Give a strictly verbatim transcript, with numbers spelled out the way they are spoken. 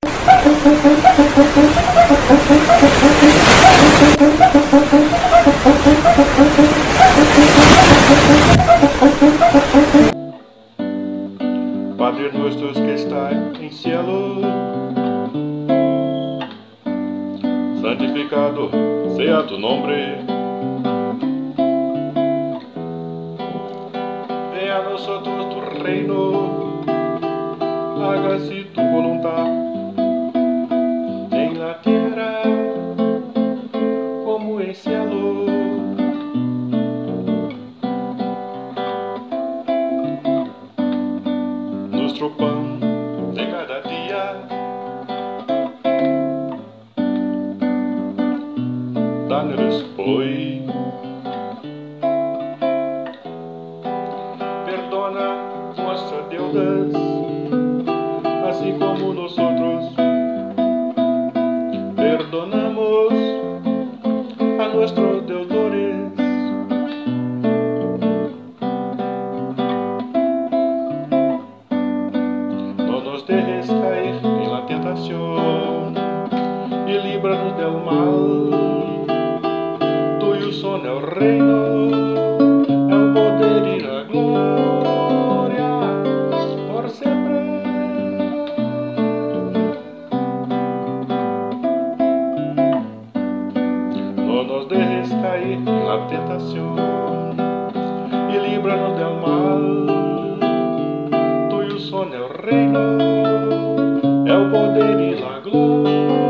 Padre nuestro que está en cielo, santificado sea tu nombre. Venha a nosotros tu reino, hágase tu voluntad en la tierra como en cielo. Nuestro pan de cada día, dá-nos hoy. Perdona nuestras deudas, así como nosotros perdonamos a nuestros deudores. No nos dejes caer en la tentación y líbranos del mal. Tuyo son el reino, el poder y la gloria por siempre. No nos dejes caer en la tentación y líbranos del mal. Tuyo son el reino, el poder y la gloria